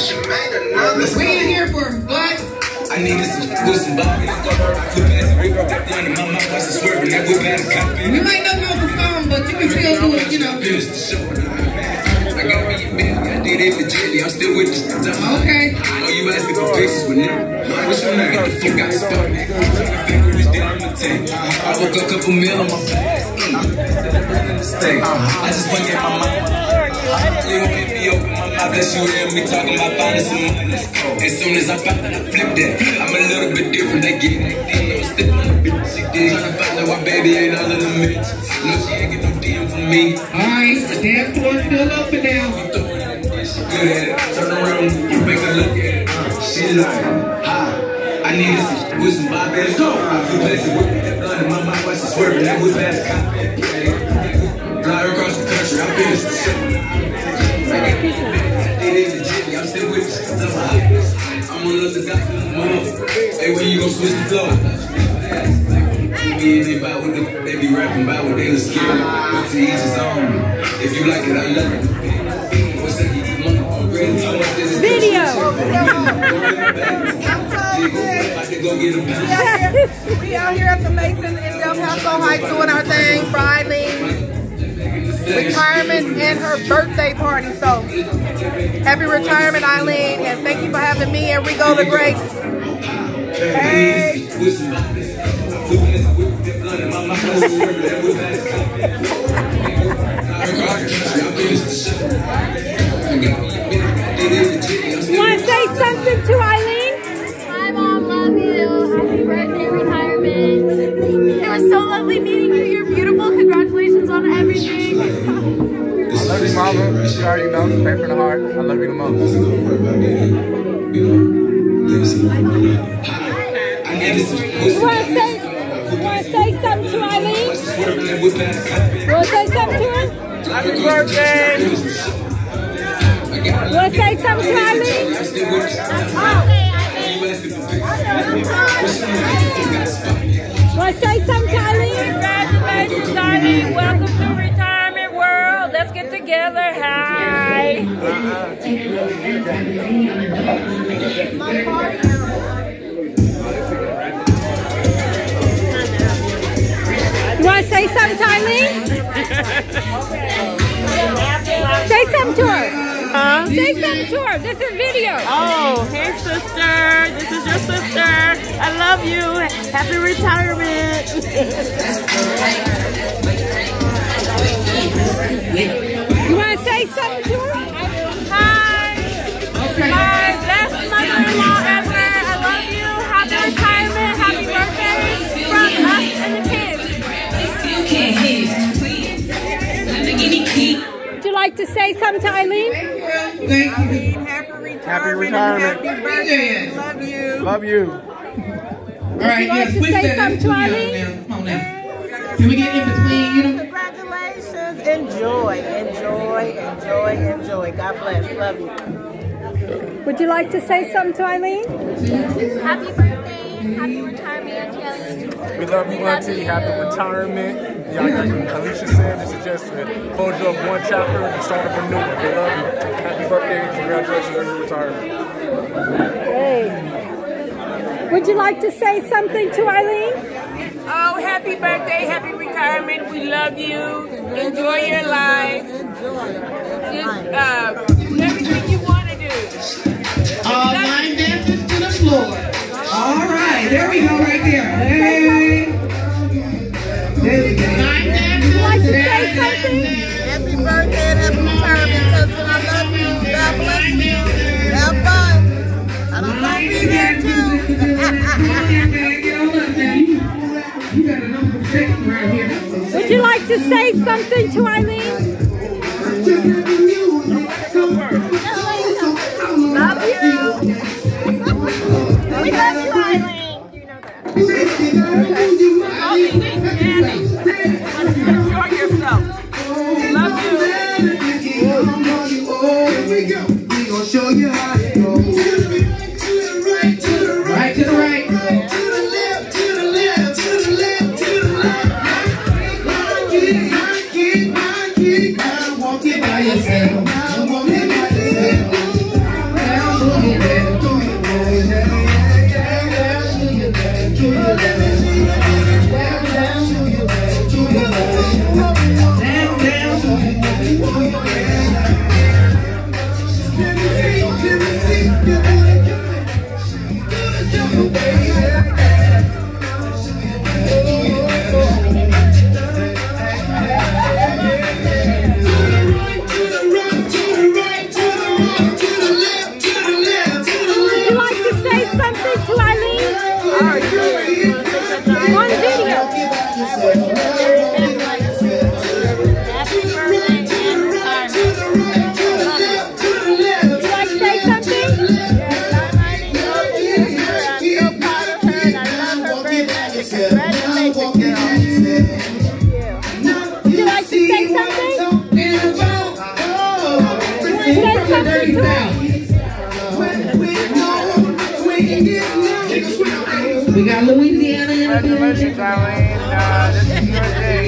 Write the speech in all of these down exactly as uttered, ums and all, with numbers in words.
We ain't here for what? I needed some with some bobby. We might not know the phone, but you can still do it, you know. I gotta be your man. I did it legitly. I'm still with you. Okay. Oh, you asking for pictures with nigga? What's your name? The fuck got stuck, nigga. Finger is down the tank. I woke up a couple mil on my face. I just went get my mama. You won't let me open my mouth, let you hear me talking about finding some money. As soon as I found that, I flipped that. I'm a little bit different, they get it. They know stiff on the bitch. She did. Trying to find out why baby ain't all of them bitch. No, she ain't get no D M from me. Alright, the damn floor's still up and down. You throw it in there, she good at it. Turn around, you make her look at it. She like, hi. I needed some with some Bob. Let's go. I feel blessed with that blood in my mouth. Watch it swerving. That was bad cop. Fly across the country, I finished the show. I'm still with you. I'm on another doctor, mother. Hey, when you gon' switch the flow? Yeah, they bout what they, they be rapping about what they look scared. But to each his own. If you like it, I love it. What's that? Video. We out here at the Mason in Del Paso Heights doing our thing for Eileen. Retirement and her birthday party. So happy retirement, Eileen, and thank you for having me and Rico the Great. Hey. You want to say something to Eileen? Hi, Mom. Love you. Happy birthday, retirement. It was so lovely meeting you. You're beautiful. Congratulations on everything. I love you, Mama. You already know. Pray for the heart. I love you the most. You want to say, you want to say something to Eileen? You want to say something to her? Happy birthday! You want to say something to Eileen? Want to say something to Eileen? Congratulations, Eileen. Welcome to retirement world. Let's get together. Hi. You want to say something to Eileen? Say something to her. Huh? Say something to her. This is video. Oh, hey, sister. This is your sister. I love you. Happy retirement. You want to say something to her? Hi. Okay. My best mother-in-law ever. I love you. Happy retirement. Happy birthday from us and the kids. Would you like to say something to Eileen? Thank you. Happy retirement. Happy retirement. Happy birthday. Love you. Love you. All right, like yeah, to switch say that something up to now. Eileen? Come on now. Can we get in between, you know? Congratulations. Enjoy, enjoy, enjoy, enjoy. God bless. Love you. Would you like to say something to Eileen? Happy birthday. Happy retirement, Auntie Eileen. We love you, Auntie. Happy retirement. Yeah, like Alicia said, this is just a closure of one chapter and the start of a new one. We love you. Happy birthday. Congratulations on your retirement. Hey. Would you like to say something to Eileen? Oh, happy birthday. Happy retirement. We love you. Enjoy your life. Just uh, do everything you want to do. All line dancers to the floor. All right, there we go right there. Hey. There we go. Line dancers. Would you like to say something? Happy birthday and happy retirement, husband. I love you. God bless you. Have fun. And I'm going to be there too. You got a number six right here. Would you like to say something to Eileen? Love you. We love you, Eileen. You know that. Enjoy yourself. Love you. Here we go. We gonna show you how it goes. Right to the right. To the left, to the left, to the left, to the left. Rock it, rock it, rock it. Now walk it by yourself. Now walk it by yourself. Now say something to her? We got Louisiana in the Congratulations, Eileen. Uh, this is your day.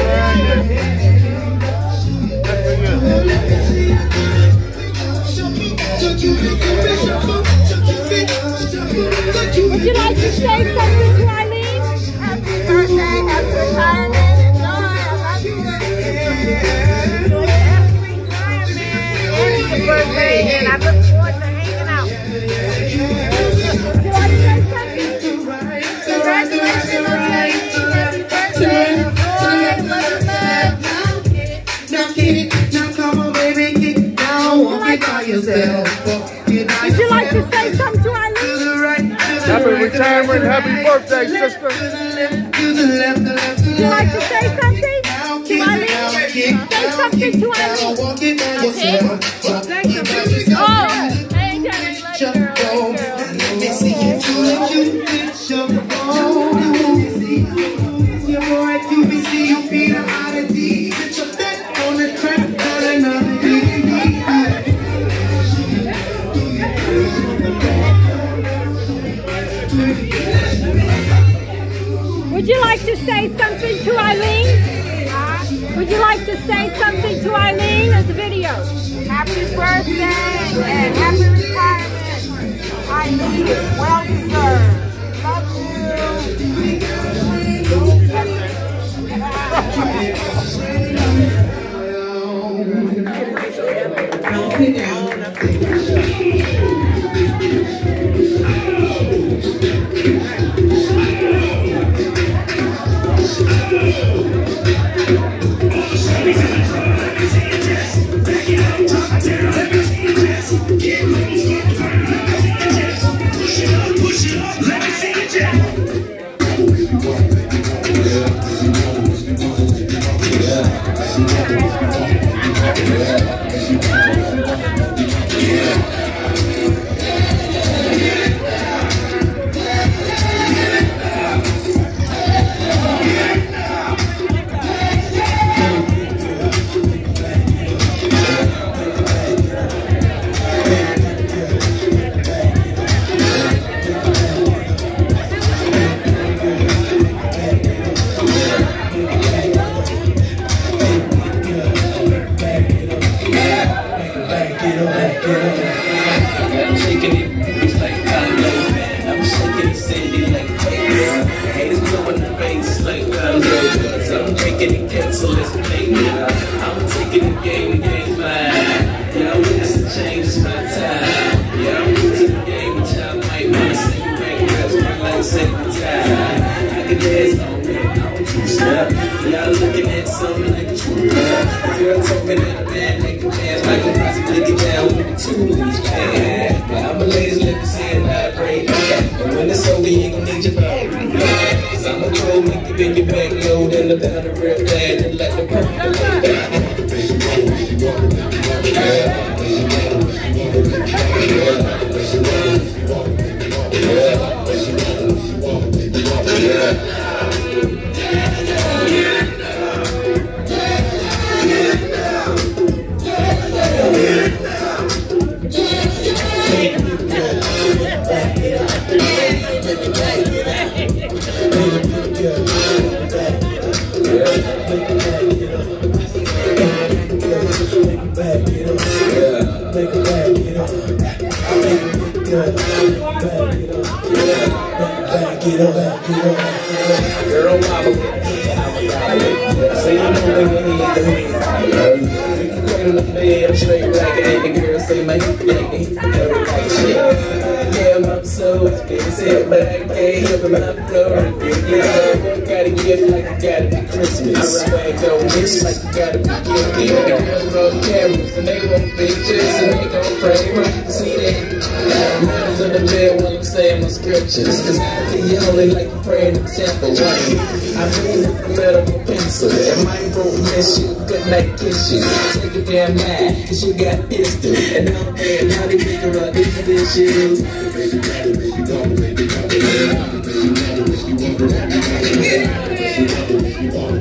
Would you like to say something to Eileen? Happy birthday, happy retirement, enjoy, I love you. Happy birthday, and I look forward to hanging out. Would you like to say something? Congratulations, happy birthday, enjoy, love, Now kick it, now come on baby, kick it down, walk it by yourself. Would you like to say something to Eileen? Happy retirement, happy birthday, sister. To the left, the left, to Would you like to say something to Eileen? Say something to Eileen. walk it by yourself. Oh, hey, Johnny, love you, girl. Let me see you do it, you bitch, your phone. Let me see you, your boy, you be see you beat out of D. Get your back on the track, got another D. Would you like to say something to Eileen? Would you like to say something to Eileen as a video? happy birthday, and happy retirement. Eileen is well deserved. Love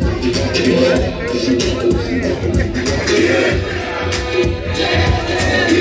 Yeah.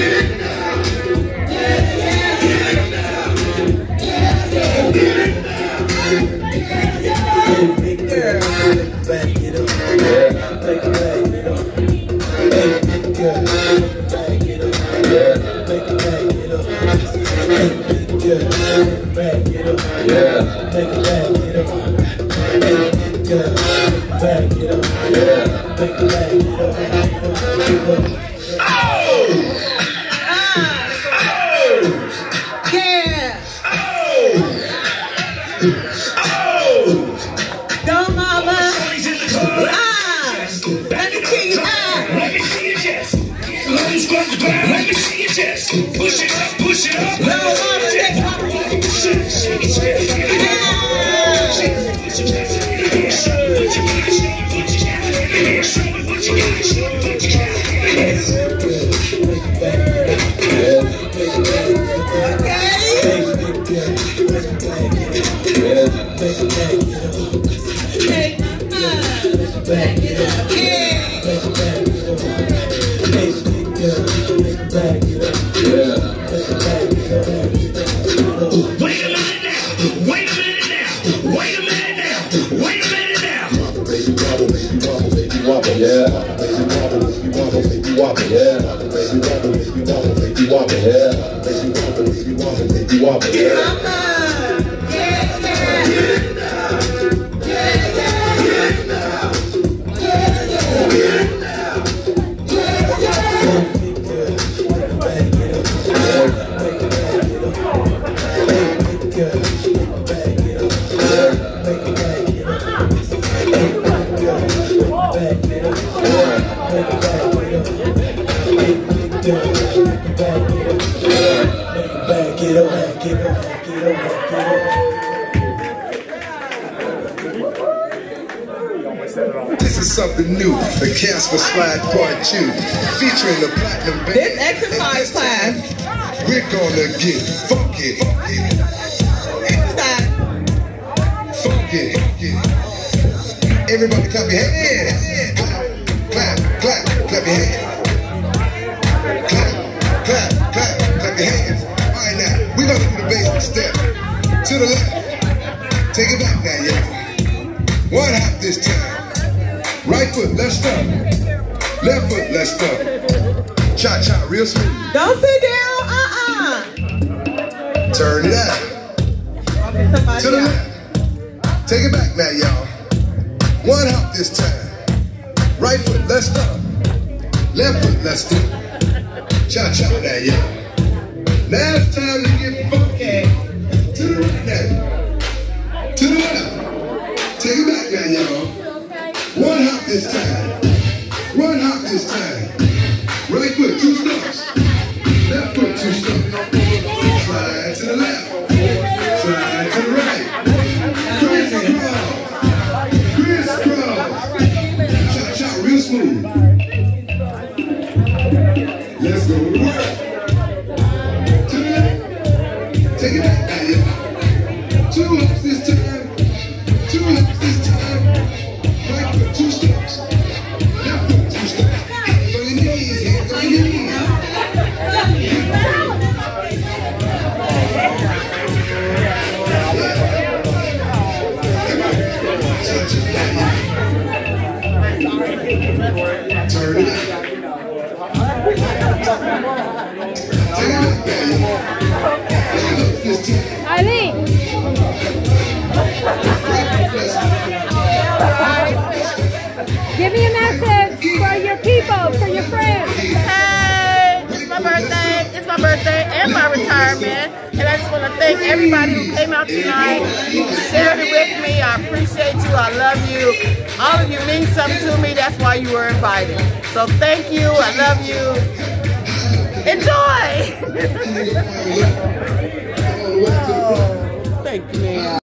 Push it up, push it up. No, push it, shake it, shake it, shake it. Show me what you got, show me what you got. Show me what you got, show me what you got. Wait a minute now, wait a minute now, wait a minute now, wait a minute now. Baby wobble, baby wobble, baby wobble, yeah. Baby wobble, baby wobble, baby wobble, yeah. Baby wobble, baby wobble, baby wobble, yeah. Baby wobble, baby wobble, baby wobble, yeah. This is something new, the Casper Slide Part two, featuring the Platinum Band. This exercise class. We're gonna get funky. Exercise. Funky. Everybody clap your hands. Clap, clap, clap, clap your hands. Clap, clap, clap, clap your hands. All right, now, we're gonna do the basic step. To the left. Take it back now, y'all. One hop this time. Right foot, left stomp. Left foot, left stomp. Cha-cha, real smooth. Don't sit down, uh-uh. Turn it out. To the left. Take it back now, y'all. One hop this time. Right foot, left stomp. Left foot, left stomp. Cha-cha now, y'all. Now it's time to get funky. To the right now. To the left. Take it back now, y'all. One hop this time. One hop this time. Right foot, two stumps. Left foot, two stumps. Slide to the left. Slide to the right. Crisscross. Crisscross. Cha-cha, real smooth. Let's go to work. To the left. Take it back now, y'all. Two hops this time. Two hops this time. Right foot, two steps. Left foot, two steps. Hands on your knees, hands on your knees. Turn it up. Take it back, Eileen. Give me a message for your people, for your friends. Hey, it's my birthday. It's my birthday and my retirement. And I just want to thank everybody who came out tonight, who shared it with me. I appreciate you. I love you. All of you mean something to me. That's why you were invited. So thank you. I love you. Enjoy. Oh, thank you, man.